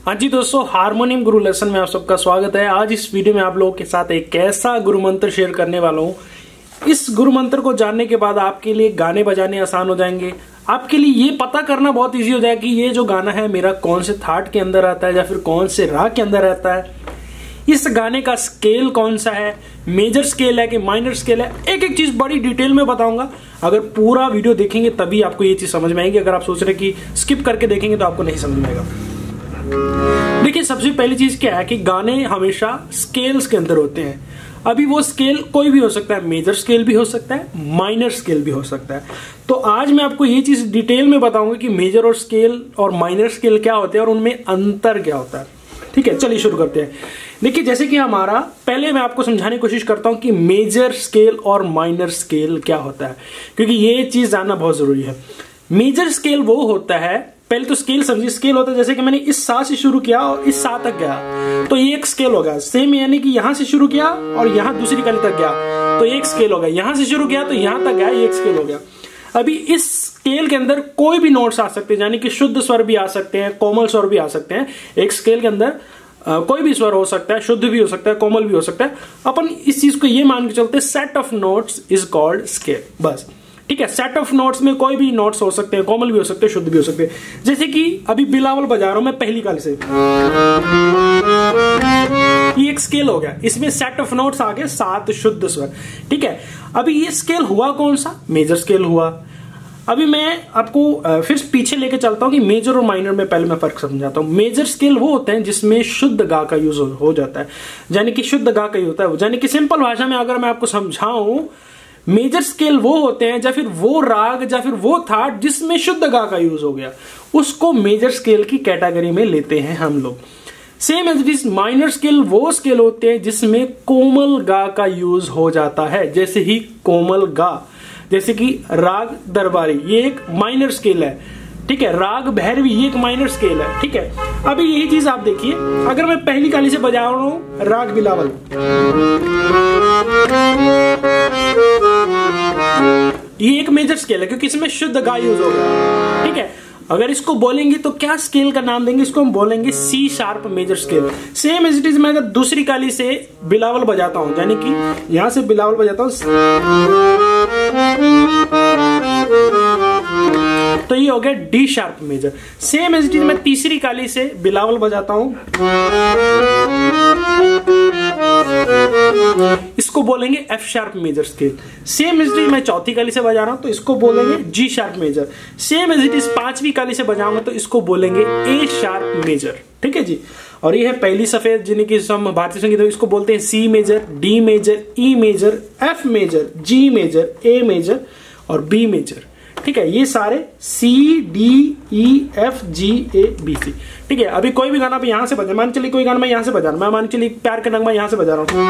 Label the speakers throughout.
Speaker 1: हाँ जी दोस्तों, हारमोनियम गुरु लेसन में आप सबका स्वागत है। आज इस वीडियो में आप लोगों के साथ एक ऐसा गुरु मंत्र शेयर करने वाला हूँ। इस गुरु मंत्र को जानने के बाद आपके लिए गाने बजाने आसान हो जाएंगे। आपके लिए ये पता करना बहुत इजी हो जाएगा कि ये जो गाना है मेरा कौन से थाट के अंदर आता है या फिर कौन से राग के अंदर रहता है। इस गाने का स्केल कौन सा है, मेजर स्केल है कि माइनर स्केल है, एक एक चीज बड़ी डिटेल में बताऊंगा। अगर पूरा वीडियो देखेंगे तभी आपको ये चीज समझ में आएगी। अगर आप सोच रहे कि स्किप करके देखेंगे तो आपको नहीं समझ में आएगा। देखिए, सबसे पहली चीज क्या है कि गाने हमेशा स्केल्स के अंदर होते हैं। अभी वो स्केल कोई भी हो सकता है, मेजर स्केल भी हो सकता है, माइनर स्केल भी हो सकता है। तो आज मैं आपको ये चीज डिटेल में बताऊंगा कि मेजर और स्केल और माइनर स्केल क्या होते हैं और उनमें अंतर क्या होता है। ठीक है, चलिए शुरू करते हैं। देखिए, जैसे कि हमारा पहले मैं आपको समझाने की कोशिश करता हूं कि मेजर स्केल और माइनर स्केल क्या होता है, क्योंकि ये चीज जानना बहुत जरूरी है। मेजर स्केल वो होता है, पहले तो स्केल समझिए। स्केल होता है जैसे कि मैंने इस सा से शुरू किया और इस सा तक गया तो ये एक स्केल हो गया। सेम यानी कि यहां से शुरू किया और यहां दूसरी कली तक गया तो एक स्केल हो गया। यहां से शुरू किया तो यहां तक गया, ये एक स्केल हो गया। अभी इस स्केल के अंदर कोई भी नोट्स आ सकते हैं, यानी कि शुद्ध स्वर भी आ सकते हैं, कोमल स्वर भी आ सकते हैं। एक स्केल के अंदर कोई भी स्वर हो सकता है, शुद्ध भी हो सकता है, कोमल भी हो सकता है। अपन इस चीज को ये मान के चलते set of notes is called scale, बस। ठीक है, सेट ऑफ नोट्स में कोई भी नोट्स हो सकते हैं, कोमल भी हो सकते हैं, शुद्ध भी हो सकते हैं। जैसे कि अभी बिलावल बजा रहा हूं मैं पहली कली से, ये एक स्केल हो गया। इसमें सेट ऑफ नोट्स आ गए 7 शुद्ध स्वर। ठीक है, अभी ये स्केल हुआ कौन सा? मेजर स्केल हुआ। अभी मैं आपको फिर पीछे लेके चलता हूं कि मेजर और माइनर में पहले मैं फर्क समझाता हूं। मेजर स्केल वो होते हैं जिसमें शुद्ध गा का यूज हो जाता है, यानी कि शुद्ध गा का ही होता है। यानी कि सिंपल भाषा में अगर मैं आपको समझाऊं, मेजर स्केल वो होते हैं या फिर वो राग या फिर वो थाट जिसमें शुद्ध गा का यूज हो गया, उसको मेजर स्केल की कैटेगरी में लेते हैं हम लोग। Same as it is minor scale वो स्केल होते हैं जिसमें कोमल गा का यूज हो जाता है। जैसे ही कोमल गा, जैसे कि राग दरबारी, ये एक माइनर स्केल है। ठीक है, राग भैरवी, ये एक माइनर स्केल है। ठीक है, अभी यही चीज आप देखिए, अगर मैं पहली कली से बजा रहा हूं राग बिलावल, ये एक मेजर स्केल है क्योंकि इसमें शुद्ध गा यूज हो गया। ठीक है, अगर इसको बोलेंगे तो क्या स्केल का नाम देंगे? इसको हम बोलेंगे C sharp major scale. Same as it is मैं अगर दूसरी कली से बिलावल बजाता हूं, यानी कि यहां से बिलावल बजाता हूं तो ये हो गया D sharp major. Same as it is मैं तीसरी कली से बिलावल बजाता हूं, इसको बोलेंगे F sharp major scale. Same as it is मैं चौथी कली से बजा रहा हूं तो इसको बोलेंगे G sharp major. Same as it is पांचवी कली से बजाऊंगा तो इसको बोलेंगे ए शार्प मेजर। ठीक है जी, और ये है पहली सफेद, जिन्हें हम भारतीय संगीत में इसको बोलते हैं C major, D major, E major, F major, G major, A major और बी मेजर। ठीक है, ये सारे C D E F G A B C. ठीक है, अभी कोई भी गाना आप यहां से बजा, मान चलिए कोई गाना मैं यहां से बजा रहा हूं, मैं मान चलिए प्यार का नगमा यहां से बजा रहा हूं,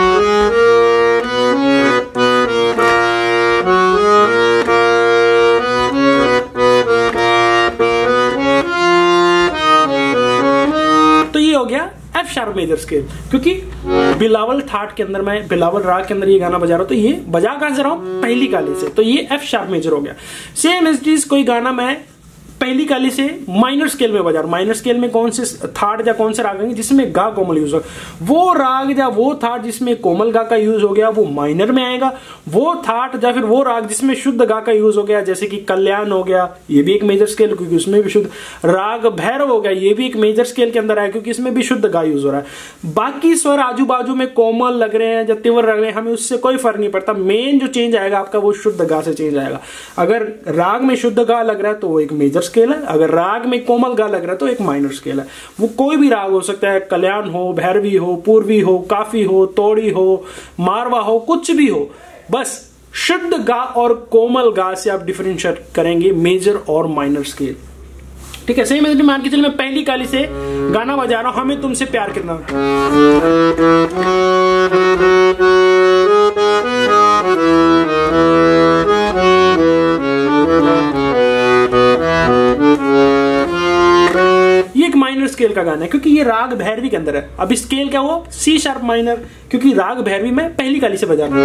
Speaker 1: तो ये हो गया एफ शार्प मेजर स्केल। क्योंकि बिलावल थाट के अंदर, मैं बिलावल राग के अंदर ये गाना बजा रहा हूं तो ये बजा कहां से रहा हूं? पहली कली से, तो ये एफ शार्प मेजर हो गया। सेम एज इट इज कोई गाना मैं पहली कली से माइनर स्केल में बजा रहा हूं। माइनर स्केल में कौन से थाट या कौन से राग आएंगे जिसमें गा कोमल यूज हो, वो राग या वो थाट जिसमें कोमल गा का यूज हो गया वो माइनर में आएगा। वो थाट या फिर वो राग जिसमें शुद्ध गा का यूज हो गया, जैसे कि कल्याण हो गया, ये भी एक मेजर स्केल क्योंकि उसमें भी शुद्ध। राग भैरव हो गया, ये भी एक मेजर स्केल के अंदर आया क्योंकि इसमें भी शुद्ध गा यूज हो रहा है। बाकी स्वर आजू बाजू में कोमल लग रहे हैं या तीव्र लग रहे हैं, हमें उससे कोई फर्क नहीं पड़ता। मेन जो चेंज आएगा आपका वो शुद्ध गा से चेंज आएगा। अगर राग में शुद्ध गा लग रहा है तो वो एक मेजर स्केल है, अगर राग में कोमल गा लग रहा है तो एक माइनर स्केल है। वो कोई भी राग हो सकता है, कल्याण हो, भैरवी हो, पूर्वी हो, काफी हो, तोड़ी हो, मारवा हो, कुछ भी हो, बस शुद्ध गा और कोमल गा से आप डिफरेंशिएट करेंगे मेजर और माइनर स्केल। ठीक है, सही में मान के चलिए मैं पहली कली से गाना बजा रहा हूं, हमें तुमसे प्यार कितना, माइनर स्केल का गाना है क्योंकि ये राग भैरवी के अंदर है। अब स्केल क्या हुआ? सी शार्प माइनर, क्योंकि राग भैरवी में पहली कली से बजा रहा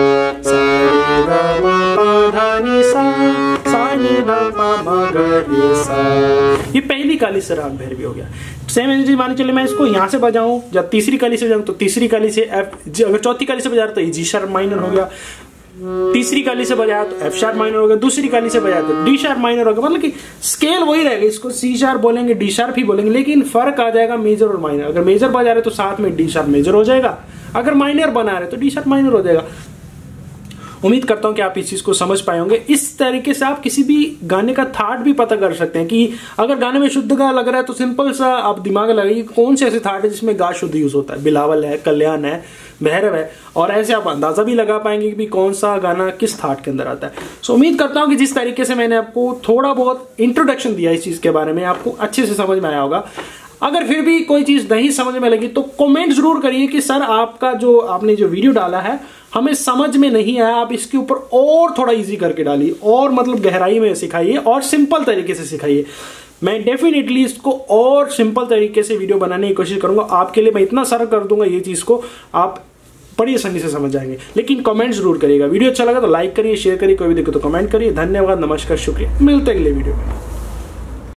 Speaker 1: हूं। ये पहली कली से राग भैरवी हो गया। सेम एनर्जी मान चले मैं इसको यहाँ से बजाऊं, जब तीसरी कली से बजाऊं तो तीसरी कली से एफ, अगर चौथी कली से बजा तो ये जी शार्प माइनर हो गया, तीसरी कली से बजाया तो एफ शार्प माइनर हो गया, दूसरी कली से बजाया तो डी शार्प माइनर हो गया। मतलब कि स्केल वही रहेगा, इसको सी शार्प बोलेंगे, डी शार्प ही बोलेंगे, लेकिन फर्क आ जाएगा मेजर और माइनर। अगर मेजर बजा रहे तो साथ में डी शार्प मेजर हो जाएगा, अगर माइनर बना रहे तो डी शार्प माइनर हो जाएगा। उम्मीद करता हूं कि आप इस चीज को समझ पाए होंगे। इस तरीके से आप किसी भी गाने का थाट भी पता कर सकते हैं कि अगर गाने में शुद्ध गा लग रहा है तो सिंपल सा आप दिमाग लगाइए कौन से ऐसे थाट है जिसमें गा शुद्ध यूज होता है। बिलावल है, कल्याण है, भैरव है, और ऐसे आप अंदाजा भी लगा पाएंगे कि भी कौन सा गाना किस थाट के अंदर आता है। सो उम्मीद करता हूं कि जिस तरीके से मैंने आपको थोड़ा बहुत इंट्रोडक्शन दिया इस चीज के बारे में, आपको अच्छे से समझ में आया होगा। अगर फिर भी कोई चीज नहीं समझ में लगी तो कमेंट जरूर करिए कि सर आपका जो आपने जो वीडियो डाला है हमें समझ में नहीं आया, आप इसके ऊपर और थोड़ा इजी करके डालिए, और मतलब गहराई में सिखाइए और सिंपल तरीके से सिखाइए। मैं डेफिनेटली इसको और सिंपल तरीके से वीडियो बनाने की कोशिश करूंगा। आपके लिए मैं इतना सरल कर दूंगा ये चीज को, आप बड़ी आसानी से समझ जाएंगे। लेकिन कमेंट जरूर करिएगा। वीडियो अच्छा लगा तो लाइक करिए, शेयर करिए, कोई भी दिक्कत तो कमेंट करिए। धन्यवाद, नमस्कार, शुक्रिया, मिलते हैं अगले वीडियो में।